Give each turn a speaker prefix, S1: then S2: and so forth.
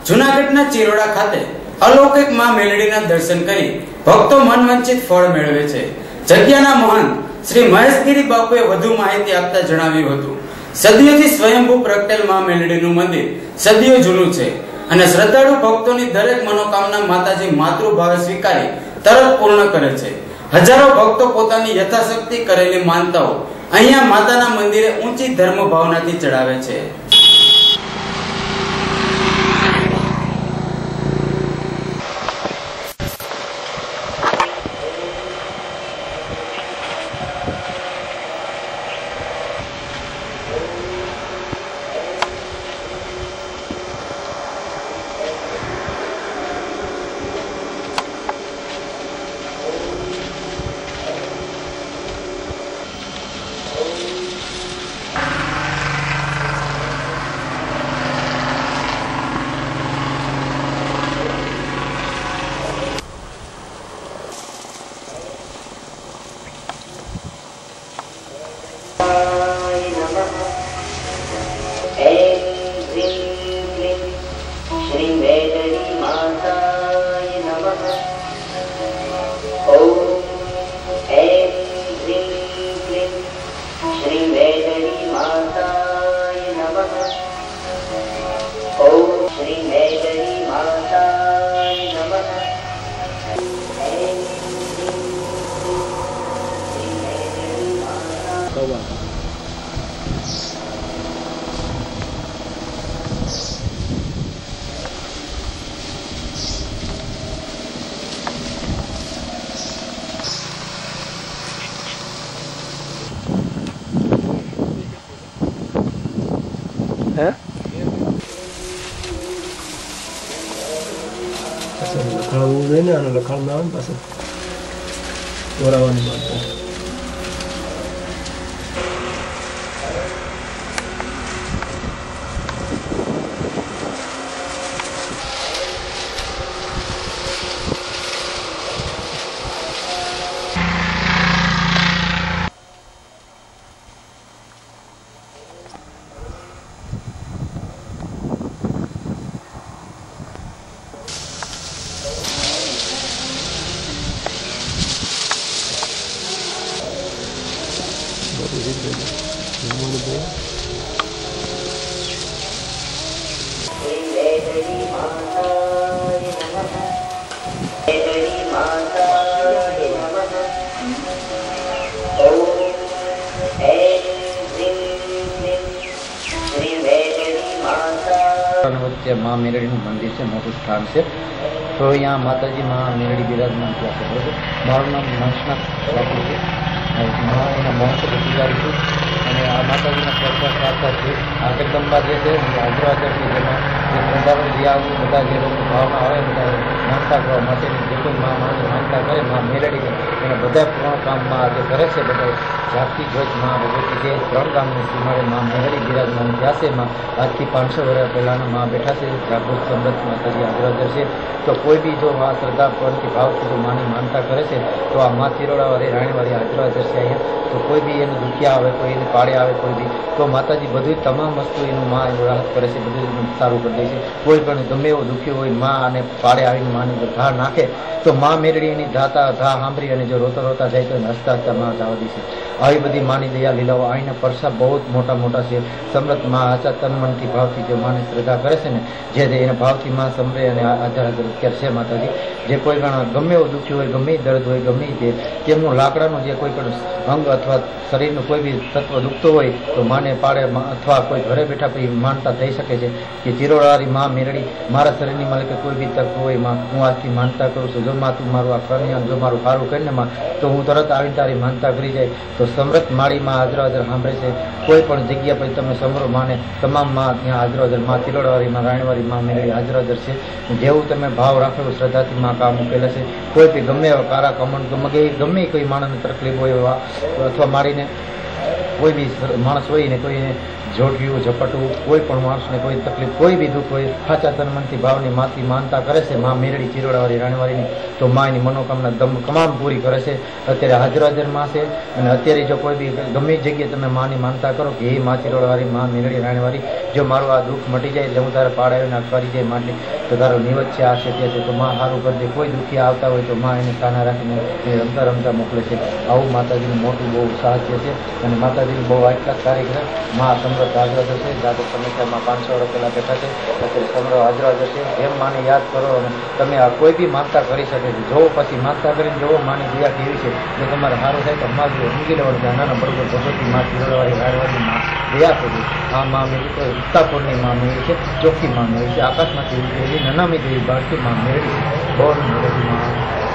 S1: જૂનાગઢના ચિરોડા ખાતે અલૌકિક માં મેલડીના દર્શન કરી ભક્તો મનવંચિત ફળ મેળવે છે। જગ્યાના મહંત શ્રી મહેશગીરી બાપુએ વધુ માહિતી આપતા જણાવ્યું હતું, સદીઓથી સ્વયંભૂ પ્રગટેલ માં મેલડીનું મંદિર સદીઓ જૂનું છે અને શ્રદ્ધાળુ ભક્તોની દરેક મનોકામના માતાજી માતૃભાવે સ્વીકારી તરત પૂર્ણ કરે છે। હજારો ભક્તો પોતાની યથાશક્તિ કરેલી માનતાઓ અહીંયા માતાના મંદિરે ઊંચી ધર્મ ભાવનાથી ચડાવે છે।
S2: લખાણ ના આવે પાસે દોરાવાની વાત છે।
S3: माँ मेलड़ी मंदिर से मोटू स्थान से तो यहाँ माता जी माँ मेलड़ी विराजमान किया करते। मारू नाम मंशनाथ बापू है, माँ एना महंत पुजारी छूँ અને આ માતાજીના પ્રસાદ પ્રાર્થના છે। આ જગદંબા જે છે હાજરાજર છે, જેમાં જે વૃંદાવન જે આવું બધા જે લોકો ભાવના આવે બધા માનતા કરવા માટેની જે કોઈ મા માનતા કરે મા મેલડી એને બધા પૂર્ણ કામમાં આજે કરે છે। બધા જાગતી ધ્વજ મા ભગવતી જે 3 ગામની સીમાડે મા મેલડી બિરાજમાન થયા છે। માં આજથી 500 વર્ષ પહેલાંના મા બેઠા છે। જાગૃત સમૃદ્ધ માતાજી હાજરાજર છે। તો કોઈ બી જો મા શ્રદ્ધા પણથી ભાવથી જો માની માનતા કરે છે તો આ મા ચિરોડાવાળી રાણીવાળી હાજરાજર છે અહીંયા। તો કોઈ બી એનું દુખિયા આવે, કોઈ એને પાડે આવે, કોઈ બી તો માતાજી બધું તમામ વસ્તુ એનું માં એવું રાહત કરે છે, બધું સારું કરી દે છે। કોઈ પણ ગમે એવો દુખ્યો હોય માં અને પાડે આવીને માની ઘા નાખે તો માં મેળડી એની ઘા સાંભળી અને જો રોતા રોતા જાય તો એને હસતા હસતા માં જવા દે છે। આવી બધી માની દયા લીલાઓ અહીંના પરસા બહુ જ મોટા મોટા છે। સમૃદ્ધ માં આચા તન મનથી ભાવથી જો માની શ્રદ્ધા કરે છે ને જે એને ભાવથી માં સમરે અને હાજર હાજર અત્યારે છે માતાજી। જે કોઈ પણ ગમે એવો દુખ્યો હોય, ગમે દર્દ હોય, ગમે તે તેમનું લાકડાનું જે કોઈ પણ અંગ અથવા શરીરનું કોઈ બી તત્વ દુખતો હોય તો માને પાડે અથવા કોઈ ઘરે બેઠા પછી માનતા થઈ શકે છે કે ચિરોડાવાળી માં મેલડી મારા શરીરની માલિકે કોઈ બી તત્વ હોય માં હું આજથી માનતા કરું છું, જો માં તું મારું આ કન્યા જો મારું સારું કરીને માં તો હું તરત આવીને તારી માનતા કરી જાય તો સમૃદ્ધ માળી માં હાજર હાજર સાંભળે છે। કોઈ પણ જગ્યા પર તમે સમરો માને તમામ માં ત્યાં હાજર હાજર માં ચિરોડાવાળી માં રાણીવાળી માં મેલડી હાજર હાજર છે। જેવું તમે ભાવ રાખેલું શ્રદ્ધાથી માં કામ મૂકેલા છે। કોઈ બી ગમે એવા કારા કમંડ ગમે કોઈ માણસને તકલીફ હોય એવા અથવા મારીને કોઈ બી માણસ હોય ને કોઈને જોડ્યું ઝપટવું કોઈ પણ માણસને કોઈ તકલીફ કોઈ બી દુઃખ હોય સાચા તન મનથી ભાવની માથી માનતા કરે છે માં મેરડી ચિરોડાવાળી રાણીવાળીની તો માની મનોકામના તમામ પૂરી કરે છે। અત્યારે હાજર હાજર માં છે અને અત્યારે જો કોઈ બી ગમે જગ્યાએ તમે માની માનતા કરો કે એ માં ચિરોડાવાળી માં મેરડી રાણીવાળી જો મારું આ દુઃખ મટી જાય એટલે હું તારે પાડાવીને કરી જાય માટે તો તારો નિવત છે, આ છે તે છે, તો માં સારું કરજે. કોઈ દુખી આવતા હોય તો માં એને કાના રાખીને એ રમતા રમતા મોકલે છે. આવું માતાજીનું મોટું બહુ સાહસ્ય છે અને માતાજીની બહુ આટલા તારીખ માં સમૃદ્ધ હાજર હશે. જાતે સમયમાં 500 વર્ષ પહેલાં બેઠા છે, અત્યારે સમૃદ્ધ હાજર હશે. એમ માને યાદ કરો અને તમે આ કોઈ બી માગતા કરી શકે છે. જોવો પછી માગતા કરીને જોવો માની દયા કેવી છે. જો તમારે સારું થાય તો માં જો ઊંઘી લેવાનું છે. નાના બરોબર ભગવતી માં તિરડવાળી રાડવાળી માં દયા કરી. આ માં મેળવી તો ઉત્તાપુરની માં મેળવી છે, ચોખ્ખી માં મેળવી છે, આકાશમાંથી ઉતરેલી નનામી જેવી બાળકી માં મેળવી છે. બહુ મેળવી માં